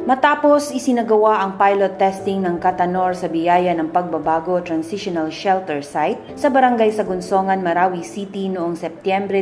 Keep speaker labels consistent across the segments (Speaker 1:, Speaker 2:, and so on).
Speaker 1: Matapos isinagawa ang pilot testing ng Katanor sa biyaya ng pagbabago Transitional Shelter Site sa Barangay Sagunsongan, Marawi City noong Setyembre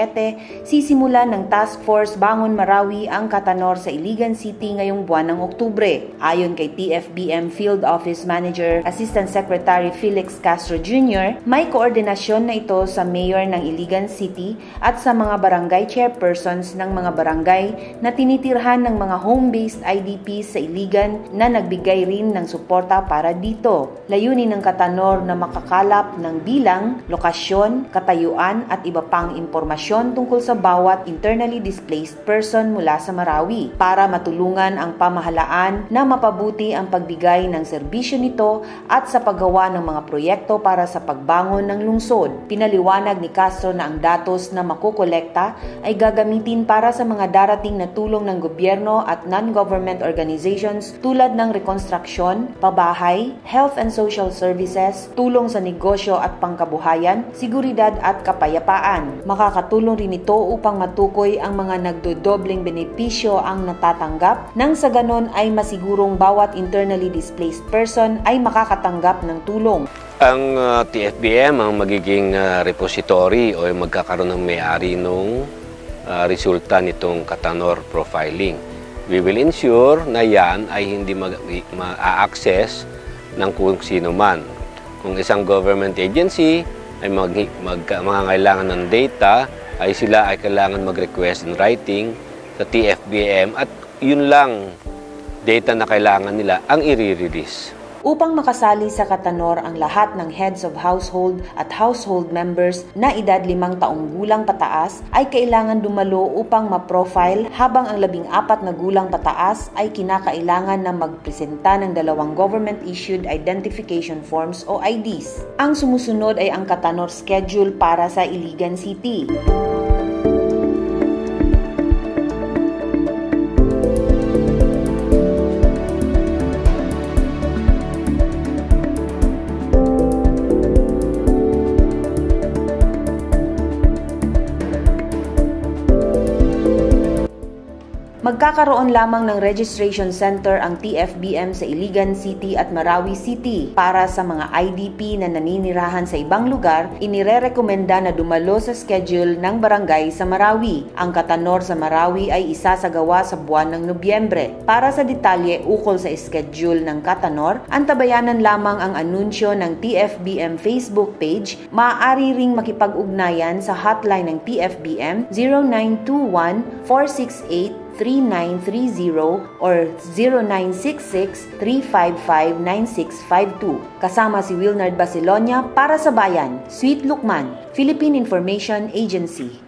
Speaker 1: 17, sisimulan ng Task Force Bangon Marawi ang Katanor sa Iligan City ngayong buwan ng Oktubre. Ayon kay TFBM Field Office Manager Assistant Secretary Felix Castro Jr., may koordinasyon na ito sa Mayor ng Iligan City at sa mga barangay chairpersons ng mga barangay na tinitirhan ng mga home-based IDP sa Iligan na nagbigay rin ng suporta para dito. Layunin ng Katanor na makakalap ng bilang, lokasyon, katayuan at iba pang impormasyon tungkol sa bawat internally displaced person mula sa Marawi para matulungan ang pamahalaan na mapabuti ang pagbigay ng serbisyo nito at sa paggawa ng mga proyekto para sa pagbangon ng lungsod. Pinaliwanag ni Castro na ang datos na makukolekta ay gagamitin para sa mga darating na tulong ng gobyerno at non-government organizations tulad ng rekonstruksyon, pabahay, health and social services, tulong sa negosyo at pangkabuhayan, seguridad at kapayapaan. Makakatulong rin ito upang matukoy ang mga nagdodobleng benepisyo ang natatanggap nang sa ganon ay masigurong bawat internally displaced person ay makakatanggap ng tulong.
Speaker 2: Ang TFBM ang magiging repository o magkakaroon ng may-ari nung resulta nitong Katanor profiling. We will ensure na yan ay hindi ma-access ng kung sino man. Kung isang government agency ay mangangailangan ng data, ay sila ay kailangan mag-request in writing sa TFBM at yun lang data na kailangan nila ang i-release.
Speaker 1: Upang makasali sa Katanor ang lahat ng heads of household at household members na edad 5 taong gulang pataas ay kailangan dumalo upang ma-profile, habang ang 14 na gulang pataas ay kinakailangan na magpresenta ng 2 government-issued identification forms o IDs. Ang sumusunod ay ang Katanor schedule para sa Iligan City. Magkakaroon lamang ng registration center ang TFBM sa Iligan City at Marawi City. Para sa mga IDP na naninirahan sa ibang lugar, inirerekomenda na dumalo sa schedule ng barangay sa Marawi. Ang Katanor sa Marawi ay isasagawa sa buwan ng Nobyembre. Para sa detalye ukol sa schedule ng Katanor, antabayanan lamang ang anunsyo ng TFBM Facebook page. Maaari ring makipag-ugnayan sa hotline ng TFBM 0921 468 3930 or 0966-355-9652. Kasama si Wilnard Basilonia para sa Bayan, Sweet Lukman, Philippine Information Agency.